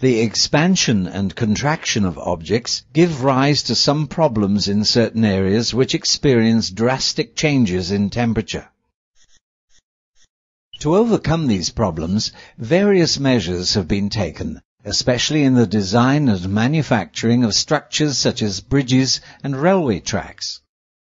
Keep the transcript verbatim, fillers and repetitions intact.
The expansion and contraction of objects give rise to some problems in certain areas which experience drastic changes in temperature. To overcome these problems, various measures have been taken, especially in the design and manufacturing of structures such as bridges and railway tracks.